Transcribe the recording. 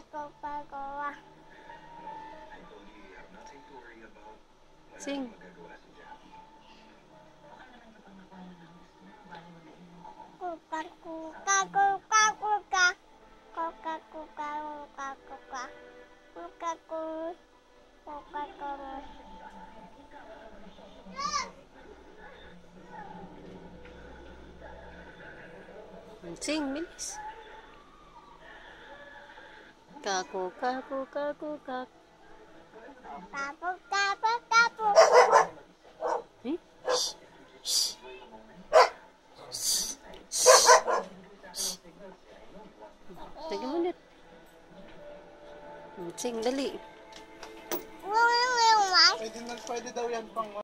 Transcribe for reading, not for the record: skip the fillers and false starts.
Sing. Kokak, kokak, kokak, kokak. Kokak, kokak, kokak, kokak. Kokak, kokak, kokak. Sing, bilis. Kako, kako, kako, kako. Kapu, kapu, kapu. Eh? Shh. Lagyan mo ulit. Sing, dali. Wala, wala, wala. Pwede daw yan pang